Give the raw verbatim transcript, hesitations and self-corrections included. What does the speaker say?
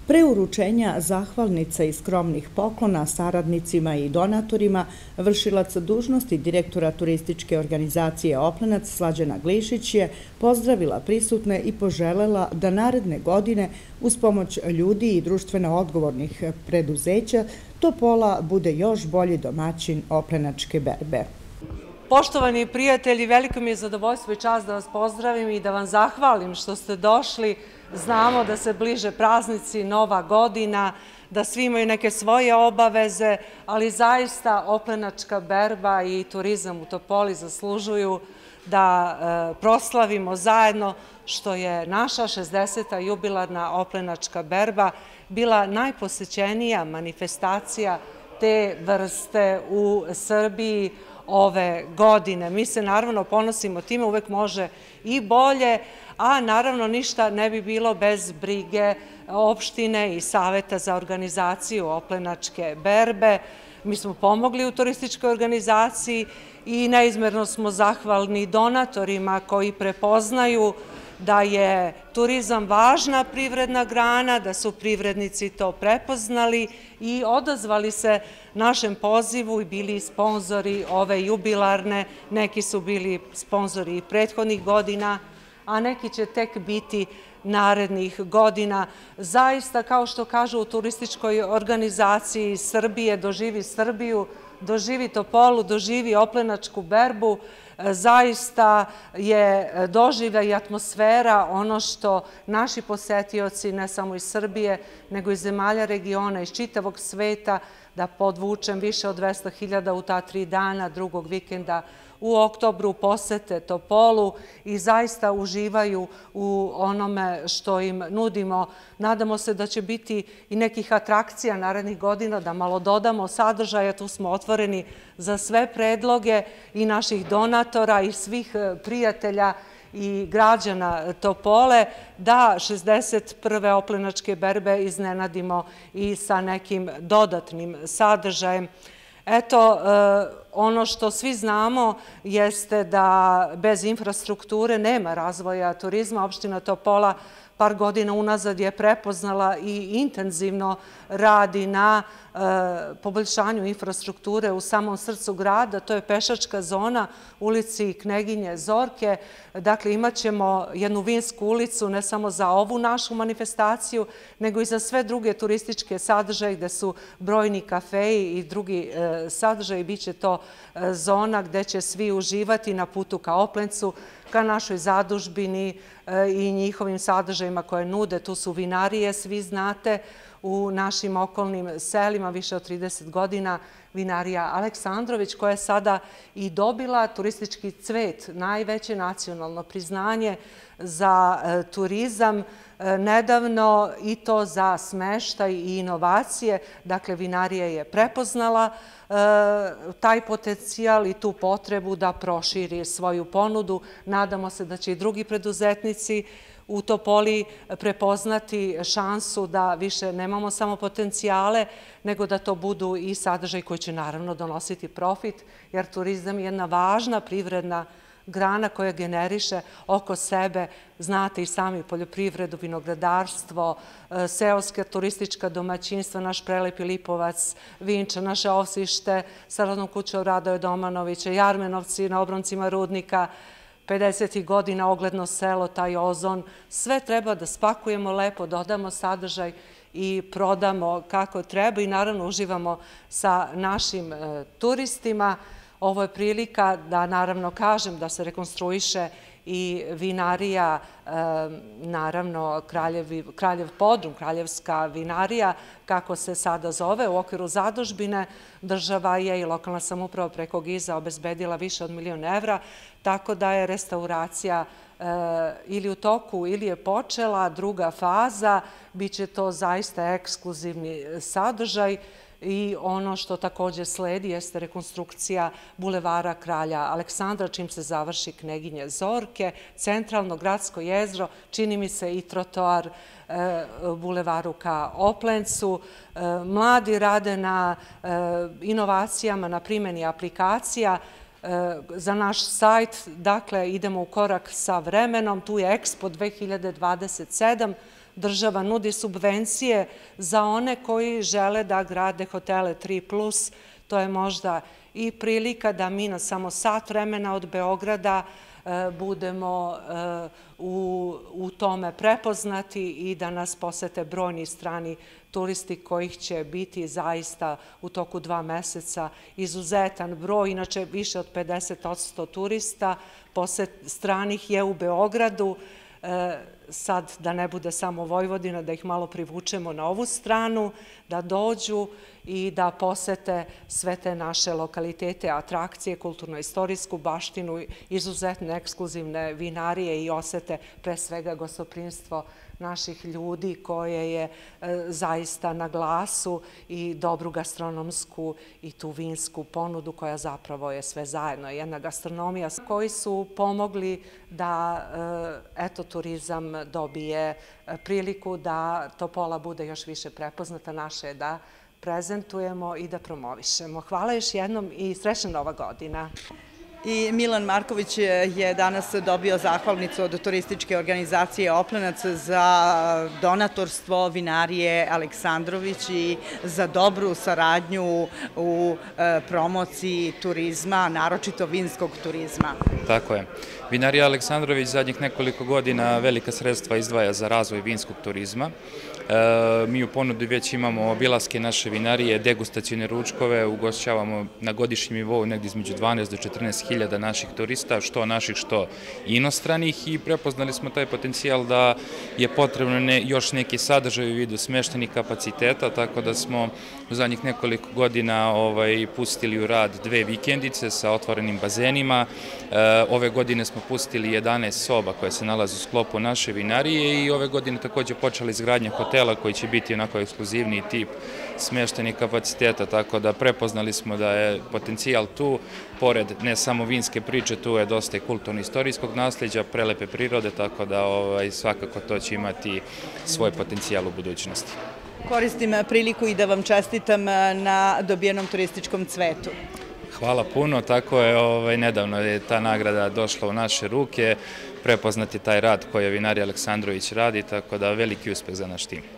Pre uručenja zahvalnica i skromnih poklona saradnicima i donatorima, vršilac dužnosti direktora turističke organizacije Oplenac Slađana Glišić je pozdravila prisutne i poželela da naredne godine uz pomoć ljudi i društveno odgovornih preduzeća Topola bude još bolji domaćin oplenačke berbe. Poštovani prijatelji, veliko mi je zadovoljstvo i čast da vas pozdravim i da vam zahvalim što ste došli. Znamo da se bliže praznici, Nova godina, da svi imaju neke svoje obaveze, ali zaista oplenačka berba i turizam u Topoli zaslužuju da proslavimo zajedno što je naša šezdeseta jubilarna oplenačka berba bila najposećenija manifestacija te vrste u Srbiji ove godine. Mi se naravno ponosimo time, uvek može i bolje, a naravno ništa ne bi bilo bez brige opštine i Saveta za organizaciju oplenačke berbe. Mi smo pomogli u turističkoj organizaciji i neizmerno smo zahvalni donatorima koji prepoznaju da je turizam važna privredna grana, da su privrednici to prepoznali i odazvali se našem pozivu i bili sponzori ove jubilarne. Neki su bili sponzori i prethodnih godina, a neki će tek biti narednih godina. Zaista, kao što kažu u turističkoj organizaciji Srbije, doživi Srbiju, doživi Topolu, doživi oplenačku berbu, zaista je doživljaj i atmosfera ono što naši posetioci, ne samo iz Srbije, nego iz zemalja regiona, iz čitavog sveta, da podvučem više od dvesta hiljada u ta tri dana drugog vikenda u oktobru posete Topolu i zaista uživaju u onome što im nudimo. Nadamo se da će biti i nekih atrakcija narednih godina, da malo dodamo sadržaja, tu smo otvoreni za sve predloge i naših donatora i svih prijatelja i građana Topole, da šezdeset prve oplenačke berbe iznenadimo i sa nekim dodatnim sadržajem. Eto, ono što svi znamo jeste da bez infrastrukture nema razvoja turizma. Opština Topola par godina unazad je prepoznala i intenzivno radi na poboljšanju infrastrukture u samom srcu grada. To je pešačka zona ulici Kneginje Zorke. Dakle, imat ćemo jednu vinsku ulicu ne samo za ovu našu manifestaciju, nego i za sve druge turističke sadržaje gde su brojni kafeji i drugi sadržaji. Biće to zona gde će svi uživati na putu ka Oplencu, ka našoj zadužbini i njihovim sadržajima koje nude. Tu su vinarije, svi znate, u našim okolnim selima više od trideset godina vinarija Aleksandrović, koja je sada i dobila turistički cvet, najveće nacionalno priznanje za turizam nedavno i to za smeštaj i inovacije. Dakle, vinarija je prepoznala taj potencijal i tu potrebu da proširi svoju ponudu. Nadamo se da će i drugi preduzetnici u Topoli prepoznati šansu da više nemamo samo potencijale, nego da to budu i sadržaj koji će naravno donositi profit, jer turizam je jedna važna privredna grana koja generiše oko sebe, znate i sami, poljoprivredu, vinogradarstvo, seoska turistička domaćinstva, naš prelepi Lipovac, Vinča, naše Osište, sa rodnom kućom Radoje Domanovića, Jarmenovci na obroncima Rudnika, pedesetih godina ogledno selo, taj Ozon. Sve treba da spakujemo lepo, dodamo sadržaj i prodamo kako treba i naravno uživamo sa našim turistima. Ovo je prilika da naravno kažem da se rekonstruiše i vinarija, naravno Kraljev Podrum, Kraljevska vinarija, kako se sada zove, u okviru zadužbine. Država je i lokalna samouprava preko GIZ-a obezbedila više od milion evra, tako da je restauracija ili u toku ili je počela druga faza. Biće to zaista ekskluzivni sadržaj. I ono što također sledi jeste rekonstrukcija bulevara Kralja Aleksandra, čim se završi Kneginje Zorke, centralno gradsko jezero, čini mi se i trotoar bulevaru ka Oplencu. Mladi rade na inovacijama, na primjeni aplikacija za naš sajt. Dakle, idemo u korak sa vremenom. Tu je Expo dve hiljade dvadeset sedam. država nudi subvencije za one koji žele da grade hotele tri plus. To je možda i prilika da mi na samo sat vremena od Beograda budemo u tome prepoznati i da nas posete brojni strani turisti kojih će biti zaista u toku dva meseca izuzetan broj. Inače, više od pedeset posto turista stranih je u Beogradu. Sad da ne bude samo Vojvodina, da ih malo privučemo na ovu stranu, da dođu i da posete sve te naše lokalitete, atrakcije, kulturno-istorijsku baštinu, izuzetne ekskluzivne vinarije i osete pre svega gostoprimstvo naših ljudi koje je zaista na glasu i dobru gastronomsku i tu vinsku ponudu koja zapravo je sve zajedno. Jedna gastronomija koji su pomogli da eto turizam dobije priliku da Topola bude još više prepoznata. Naše je da prezentujemo i da promovišemo. Hvala još jednom i srećna Nova godina. I Milan Marković je danas dobio zahvalnicu od turističke organizacije Oplenac za donatorstvo vinarije Aleksandrović i za dobru saradnju u promociji turizma, naročito vinskog turizma. Tako je. Vinarija Aleksandrović zadnjih nekoliko godina velika sredstva izdvaja za razvoj vinskog turizma. Mi u ponudi već imamo obilaske naše vinarije, degustacione ručkove, ugošćavamo na godišnjem nivou negdje između dvanaest do četrnaest hiljada naših turista, što naših, što inostranih, i prepoznali smo taj potencijal da je potrebno još neki sadržaj u vidu smeštenih kapaciteta, tako da smo u zadnjih nekoliko godina pustili u rad dve vikendice sa otvorenim bazenima. Ove godine smo pustili jedanaest soba koje se nalaze u sklopu naše vinarije i ove godine također počela izgradnja hotela koji će biti onako ekskluzivniji tip smeštenih kapaciteta, tako da prepoznali smo da je potencijal tu, pored ne samo vinske priče, tu je dosta i kulturno-istorijskog nasljeđa, prelepe prirode, tako da svakako to će imati svoj potencijal u budućnosti. Koristim priliku i da vam čestitam na dobijenom turističkom cvetu. Hvala puno, tako je, nedavno je ta nagrada došla u naše ruke, prepoznati taj rad koji vinarija Aleksandrović radi, tako da veliki uspeh za naš tim.